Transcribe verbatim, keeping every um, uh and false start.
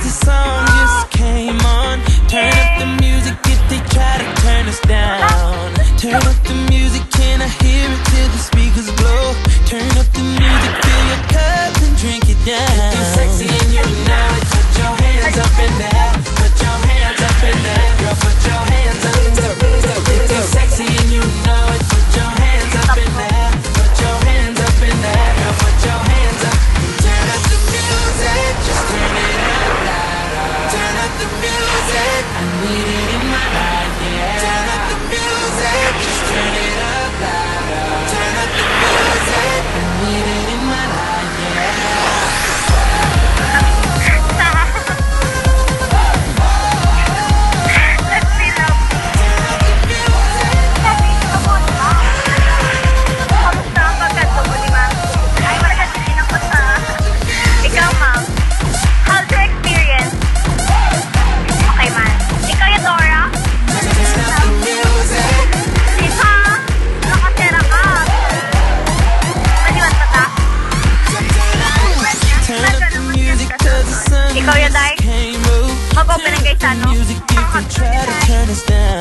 the song just came on. Turn up the music if they try to turn us down. Turn up the music, can I hear it till the speakers blow? Turn up the music, fill your cup and drink it down. If you're sexy and you know it, put your hands up in there. Put your hands up in there. Girl, put your hands up in there. If you're sexy and you know it, put your hands up in there. Put your hands up in there. Girl, put your hands up. Turn up the music, just turn it up louder. Turn up the music, I need it in my life, yeah. Turn up the music, just turn it up louder. Turn up the music, I need it in my life, yeah. Ikaw yan, Day? Mag-open ng guys, ano? Music, you can try to turn us down.